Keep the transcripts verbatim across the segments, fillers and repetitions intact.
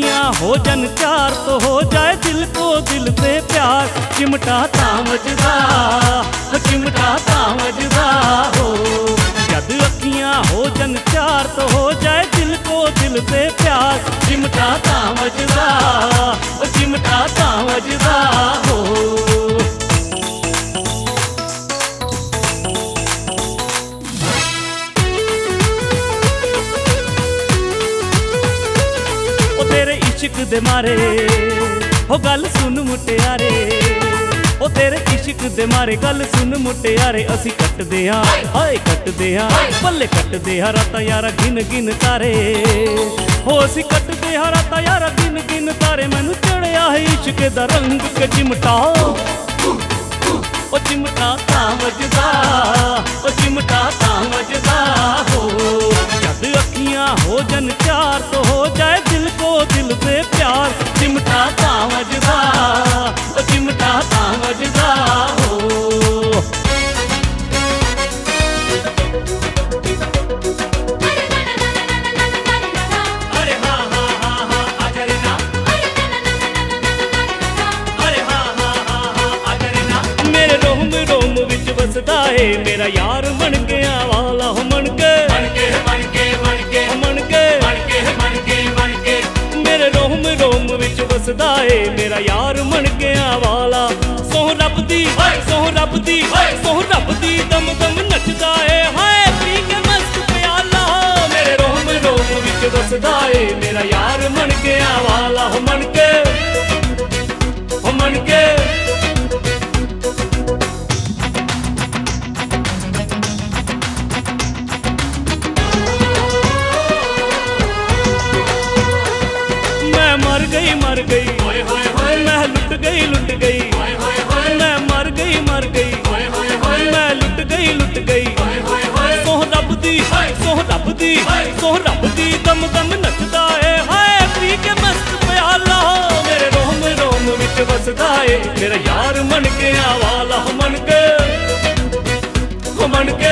अखियां हो जन चार तो हो जाए दिल को दिल से प्यार। चिमटा तामजदा चिमटा तामजदा हो, जद अखियां हो जन चार तो हो जाए दिल को दिल से प्यार। चिमटा तामजदा चिमटा तामजदा हो। इश्क दे मारे हो गल सुन मुटियारे, ओ तेरे इश्क दे मारे गल सुन मुटियारे। असी कटदे हां हाय कटदे हां पल्ले कटदे हां रातां यारा गिन गिन तारे। हो असी कटदे हां रातां यारा गिन गिन तारे। मैनू चढ़िया है इश्क दा रंग के चिमटा ओ चिमटा तामजदा ओ चिमटा तामजदा हो। जद अखियां हो जन चार तो हो जाए दिल को दिल से प्यार। चिमटा तामजदा ओ चिमटा तामजदा हो। बसदा है मेरा यार मन के आवाला हो मन के मन के मन के मन के मन के मन के मन के मन के। मेरे रोम रोम विच बसदा है मेरा यार मन के आवाला। सोह रब दी सोह रब दी सोह रब दी दम दम नचदा है हाय पी के मस्त प्याला। मेरे रोम रोम विच बसदा है मेरा यार मन के आवाला हो मन के हो मन के। मर गई मर गई मैं लुट गई लुट गई। मैं मर गई मर गई मैं लुट गई लुट गई। सोह रब दी सोह रब दी सोह रब दी दम दम नचदा है हाय पी के मस्त प्याला। मेरे रोम रोम विच बसदा है मेरा यार मन के आवाला हो मन के हो मन के।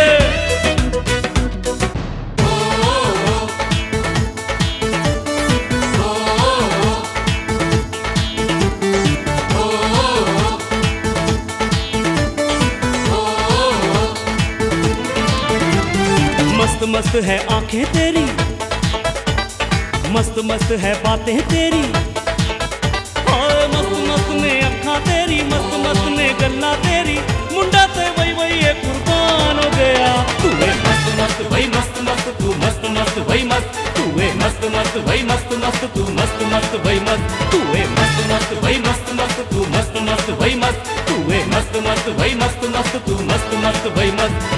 मस्त मस्त है आंखें तेरी मस्त मस्त है बातें तेरी। हाय मस्त मस्त ने अखा तेरी मस्त मस्त ने गल्ला तेरी। मुंडा ते वही वही एक कुर्बान हो गया। तू है मस्त मस्त वही मस्त मस्त तू मस्त मस्त वही मस्त। तू है मस्त मस्त वही मस्त मस्त तू मस्त मस्त वही मस्त। तू है मस्त मस्त वही मस्त मस्त तू मस्त मस्त वही मस्त। तू है मस्त मस्त वही मस्त मस्त तू मस्त मस्त वही मस्त।